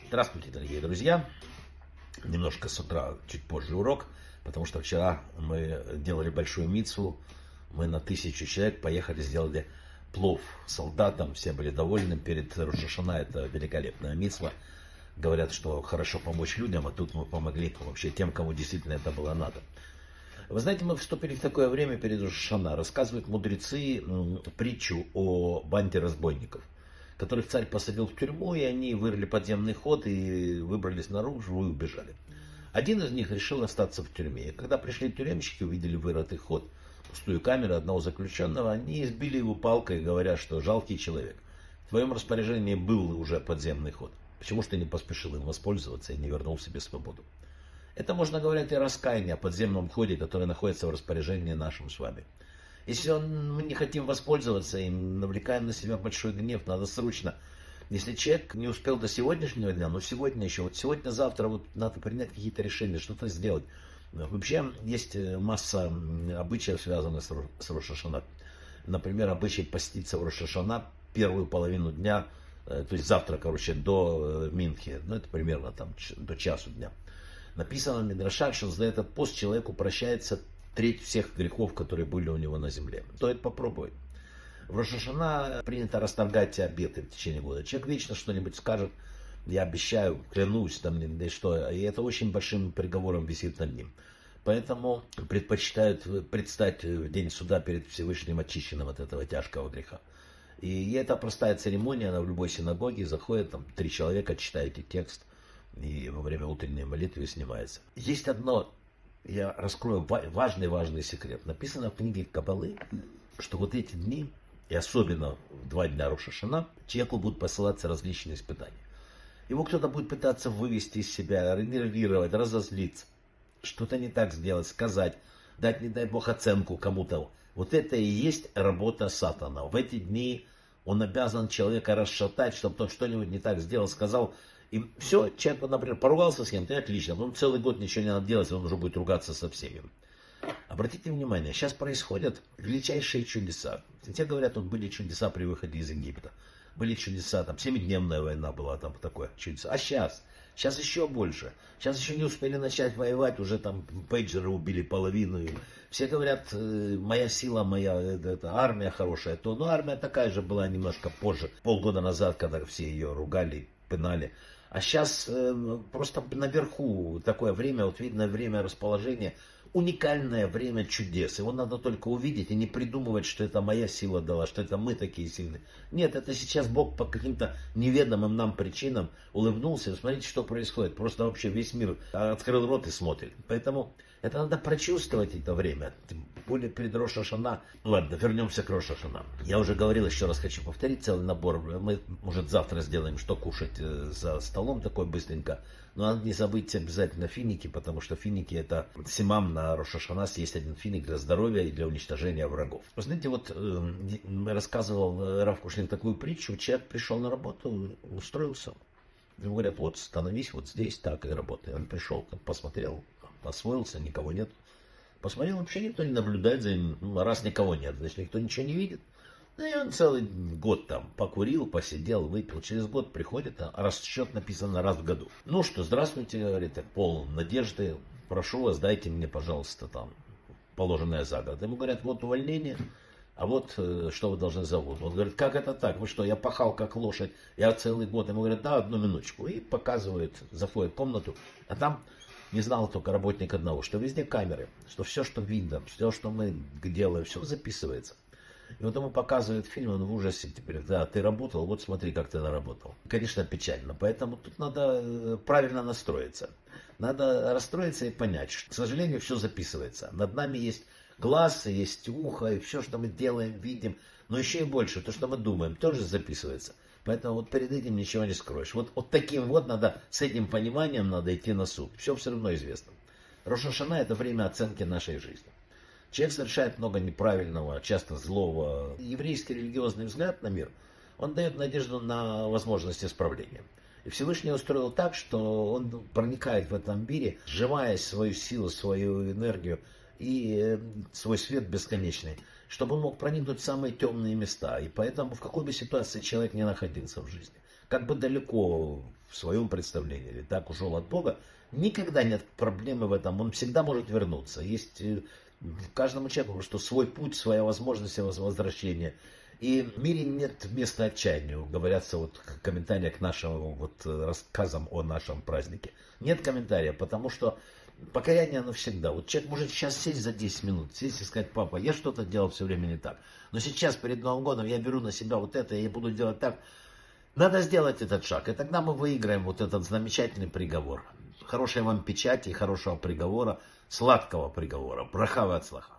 Здравствуйте, дорогие друзья. Немножко с утра, чуть позже урок, потому что вчера мы делали большую мицву. Мы на 1000 человек поехали, сделали плов солдатам. Все были довольны. Перед Рош ха-Шана это великолепная мицва. Говорят, что хорошо помочь людям, а тут мы помогли вообще тем, кому действительно это было надо. Вы знаете, мы вступили в такое время перед Рош ха-Шана. Рассказывают мудрецы притчу о банде разбойников, которых царь посадил в тюрьму, и они вырыли подземный ход и выбрались наружу и убежали. Один из них решил остаться в тюрьме. И когда пришли тюремщики, увидели вырытый ход, пустую камеру одного заключенного, они избили его палкой, говоря, что жалкий человек. В твоем распоряжении был уже подземный ход. Почему же ты не поспешил им воспользоваться и не вернул себе свободу? Это можно говорить о раскаянии, о подземном ходе, который находится в распоряжении нашем с вами. Если мы не хотим воспользоваться им, навлекаем на себя большой гнев, надо срочно. Если человек не успел до сегодняшнего дня, но сегодня еще, вот сегодня-завтра вот надо принять какие-то решения, что-то сделать. Вообще есть масса обычаев, связанных с Рош ха-Шана. Например, обычай поститься в Рош ха-Шана первую половину дня, то есть завтра, до Минхи, это примерно до часу дня. Написано в Мидрашах, что за этот пост человеку прощается треть всех грехов, которые были у него на земле. Стоит попробовать. В Рош ха-Шана принято расторгать обеты в течение года. Человек вечно что-нибудь скажет, я обещаю, клянусь, да что, и это очень большим приговором висит над ним. Поэтому предпочитают предстать в день суда перед Всевышним очищенным от этого тяжкого греха. И это простая церемония, она в любой синагоге заходит, 3 человека, читаете текст, и во время утренней молитвы снимается. Есть одно, я раскрою важный секрет. Написано в книге Каббалы, что вот эти дни, и особенно в 2 дня Рош ха-Шана, человеку будут посылаться различные испытания. Его кто-то будет пытаться вывести из себя, нервировать, разозлиться, что-то не так сделать, сказать, дать, не дай Бог, оценку кому-то. Вот это и есть работа сатана. В эти дни он обязан человека расшатать, чтобы тот что-нибудь не так сделал, сказал. И все, человек, например, поругался с кем-то, отлично, но он целый год ничего не надо делать, он уже будет ругаться со всеми. Обратите внимание, сейчас происходят величайшие чудеса. Те говорят, вот были чудеса при выходе из Египта. Были чудеса, 7-дневная война была, такое чудеса. А сейчас еще больше. Сейчас еще не успели начать воевать, уже пейджеры убили половину. И все говорят, моя сила, моя армия хорошая. Но армия такая же была немножко позже, полгода назад, когда все ее ругали, пинали. А сейчас просто наверху такое время, вот видно время расположения, уникальное время чудес. Его надо только увидеть и не придумывать, что это моя сила дала, что это мы такие сильные. Нет, это сейчас Бог по каким-то неведомым нам причинам улыбнулся. Смотрите, что происходит. Просто вообще весь мир открыл рот и смотрит. Поэтому это надо прочувствовать это время. Более перед Рош ха-Шана. Ладно, вернемся к Рош ха-Шана. Я уже говорил, еще раз хочу повторить целый набор. Мы, может, завтра сделаем, что кушать за столом такой быстренько. Но надо не забыть обязательно финики, потому что финики это симам на Рош ха-Шана, съесть один финик для здоровья и для уничтожения врагов. Вы знаете, рассказывал Рав Кушнир такую притчу. Человек пришел на работу, устроился. Ему говорят, вот становись вот здесь, так и работай. Он пришел, посмотрел, освоился, никого нет. Посмотрел, вообще никто не наблюдает за ним. Раз никого нет, значит, никто ничего не видит. И он целый год покурил, посидел, выпил. Через год приходит, а расчет написано раз в году. Ну что, здравствуйте, говорит, полон надежды. Прошу вас, дайте мне, пожалуйста, положенное за год. Ему говорят, вот увольнение, а вот что вы должны за год. Он говорит, как это так? Вы что, я пахал как лошадь, я целый год. Ему говорят, да, одну минуточку. И показывает, заходит в комнату, а там не знал только работник одного, что везде камеры, что все, что видно, все, что мы делаем, все записывается. И вот ему показывают фильм, он в ужасе теперь, да, ты работал, вот смотри, как ты наработал. Конечно, печально, поэтому тут надо правильно настроиться. Надо расстроиться и понять, что, к сожалению, все записывается. Над нами есть глаз, есть ухо, и все, что мы делаем, видим, но еще и больше, то, что мы думаем, тоже записывается. Поэтому вот перед этим ничего не скроешь. Вот таким надо, с этим пониманием надо идти на суд. Все равно известно. Рош ха-Шана это время оценки нашей жизни. Человек совершает много неправильного, часто злого. Еврейский религиозный взгляд на мир, он дает надежду на возможность исправления. И Всевышний устроил так, что он проникает в этом мире, сжимая свою силу, свою энергию и свой свет бесконечный, чтобы он мог проникнуть в самые темные места. И поэтому в какой бы ситуации человек ни находился в жизни, как бы далеко в своем представлении, или так ушел от Бога, никогда нет проблемы в этом, он всегда может вернуться. Есть в каждому человеку что свой путь, своя возможность возвращения. И в мире нет места отчаянию, говорятся вот комментарии к нашим вот рассказам о нашем празднике. Нет комментария, потому что покаяние навсегда. Вот человек может сейчас сесть за 10 минут, сесть и сказать: папа, я что-то делал все время не так. Но сейчас перед Новым годом я беру на себя вот это, и я буду делать так. Надо сделать этот шаг, и тогда мы выиграем вот этот замечательный приговор. Хорошей вам печати, хорошего приговора, сладкого приговора. Браха ве ацлаха.